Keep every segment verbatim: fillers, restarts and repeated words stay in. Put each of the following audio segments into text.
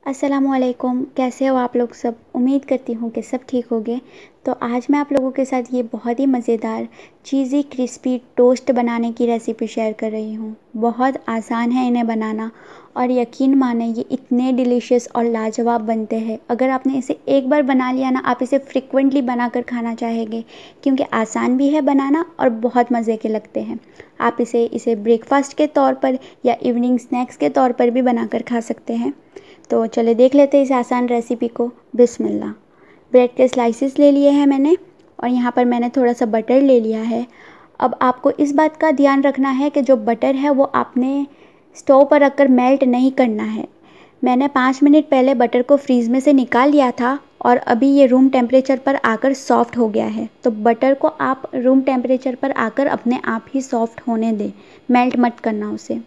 अस्सलामुअलैकुम, कैसे हो आप लोग सब। उम्मीद करती हूँ कि सब ठीक होंगे। तो आज मैं आप लोगों के साथ ये बहुत ही मज़ेदार चीज़ी क्रिस्पी टोस्ट बनाने की रेसिपी शेयर कर रही हूँ। बहुत आसान है इन्हें बनाना और यकीन माने ये इतने डिलीशियस और लाजवाब बनते हैं। अगर आपने इसे एक बार बना लिया ना, आप इसे फ्रिक्वेंटली बनाकर खाना चाहेंगे, क्योंकि आसान भी है बनाना और बहुत मज़े के लगते हैं। आप इसे इसे ब्रेकफास्ट के तौर पर या इवनिंग स्नैक्स के तौर पर भी बनाकर खा सकते हैं। तो चले देख लेते हैं इस आसान रेसिपी को। बिस्मिल्लाह। ब्रेड के स्लाइसेस ले लिए हैं मैंने और यहाँ पर मैंने थोड़ा सा बटर ले लिया है। अब आपको इस बात का ध्यान रखना है कि जो बटर है वो आपने स्टोव पर रखकर मेल्ट नहीं करना है। मैंने पाँच मिनट पहले बटर को फ्रीज़ में से निकाल लिया था और अभी ये रूम टेम्परेचर पर आकर सॉफ्ट हो गया है। तो बटर को आप रूम टेम्परेचर पर आकर अपने आप ही सॉफ्ट होने दें, मेल्ट मत करना उसे।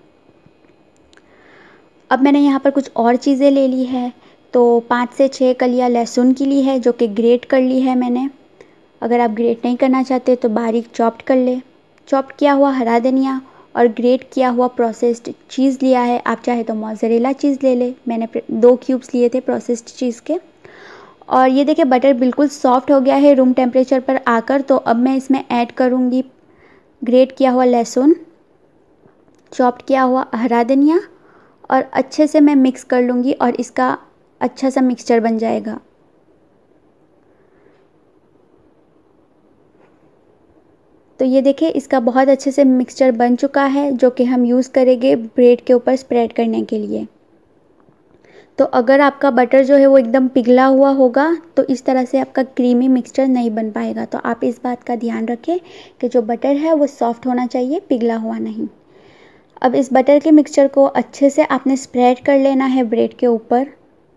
अब मैंने यहाँ पर कुछ और चीज़ें ले ली है। तो पाँच से छः कलियाँ लहसुन की ली है, जो कि ग्रेट कर ली है मैंने। अगर आप ग्रेट नहीं करना चाहते तो बारीक चॉप्ड कर ले। चॉप्ड किया हुआ हरा धनिया और ग्रेट किया हुआ प्रोसेस्ड चीज़ लिया है। आप चाहे तो मोज़रेला चीज़ ले ले। मैंने दो क्यूब्स लिए थे प्रोसेस्ड चीज़ के। और ये देखिए बटर बिल्कुल सॉफ्ट हो गया है रूम टेम्परेचर पर आकर। तो अब मैं इसमें ऐड करूँगी ग्रेट किया हुआ लहसुन, चॉप्ड किया हुआ हरा धनिया और अच्छे से मैं मिक्स कर लूँगी और इसका अच्छा सा मिक्सचर बन जाएगा। तो ये देखिए इसका बहुत अच्छे से मिक्सचर बन चुका है, जो कि हम यूज़ करेंगे ब्रेड के ऊपर स्प्रेड करने के लिए। तो अगर आपका बटर जो है वो एकदम पिघला हुआ होगा तो इस तरह से आपका क्रीमी मिक्सचर नहीं बन पाएगा। तो आप इस बात का ध्यान रखें कि जो बटर है वो सॉफ्ट होना चाहिए, पिघला हुआ नहीं। अब इस बटर के मिक्सचर को अच्छे से आपने स्प्रेड कर लेना है ब्रेड के ऊपर।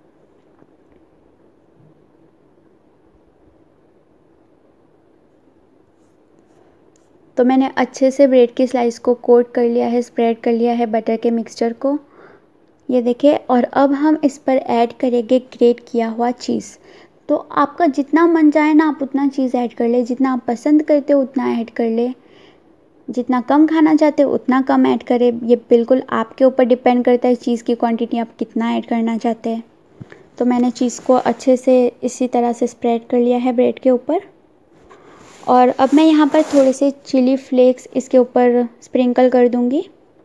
तो मैंने अच्छे से ब्रेड की स्लाइस को कोट कर लिया है, स्प्रेड कर लिया है बटर के मिक्सचर को, ये देखिए। और अब हम इस पर ऐड करेंगे ग्रेट किया हुआ चीज़। तो आपका जितना मन चाहे ना आप उतना चीज़ ऐड कर ले, जितना आप पसंद करते हो उतना ऐड कर ले, जितना कम खाना चाहते हो उतना कम ऐड करें। ये बिल्कुल आपके ऊपर डिपेंड करता है चीज़ की क्वांटिटी आप कितना ऐड करना चाहते हैं। तो मैंने चीज़ को अच्छे से इसी तरह से स्प्रेड कर लिया है ब्रेड के ऊपर। और अब मैं यहाँ पर थोड़े से चिली फ्लेक्स इसके ऊपर स्प्रिंकल कर दूँगी।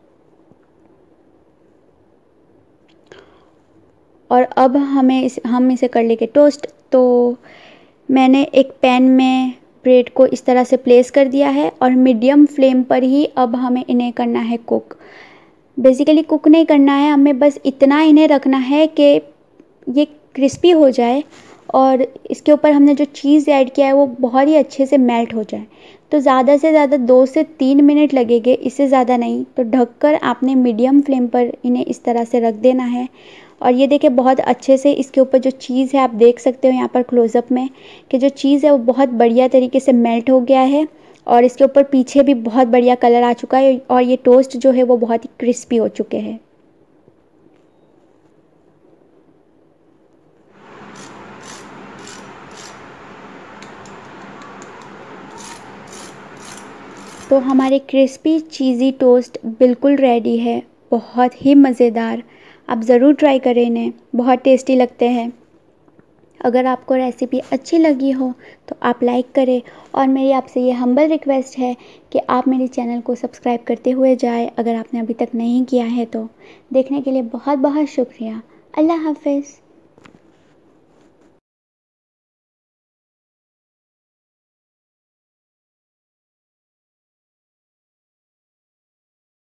और अब हमें इस हम इसे कर लेंगे टोस्ट। तो मैंने एक पैन में ब्रेड को इस तरह से प्लेस कर दिया है और मीडियम फ्लेम पर ही अब हमें इन्हें करना है कुक। बेसिकली कुक नहीं करना है, हमें बस इतना इन्हें रखना है कि ये क्रिस्पी हो जाए और इसके ऊपर हमने जो चीज़ ऐड किया है वो बहुत ही अच्छे से मेल्ट हो जाए। तो ज़्यादा से ज़्यादा दो से तीन मिनट लगेंगे, इससे ज़्यादा नहीं। तो ढककर आपने मीडियम फ्लेम पर इन्हें इस तरह से रख देना है। और ये देखिए बहुत अच्छे से इसके ऊपर जो चीज़ है आप देख सकते हो यहाँ पर क्लोज़अप में कि जो चीज़ है वो बहुत बढ़िया तरीके से मेल्ट हो गया है और इसके ऊपर पीछे भी बहुत बढ़िया कलर आ चुका है और ये टोस्ट जो है वो बहुत ही क्रिस्पी हो चुके हैं। तो हमारे क्रिस्पी चीज़ी टोस्ट बिल्कुल रेडी है, बहुत ही मज़ेदार। आप ज़रूर ट्राई करें इन्हें, बहुत टेस्टी लगते हैं। अगर आपको रेसिपी अच्छी लगी हो तो आप लाइक करें और मेरी आपसे ये हम्बल रिक्वेस्ट है कि आप मेरे चैनल को सब्सक्राइब करते हुए जाएं, अगर आपने अभी तक नहीं किया है तो। देखने के लिए बहुत बहुत शुक्रिया। अल्लाह हाफ़िज़।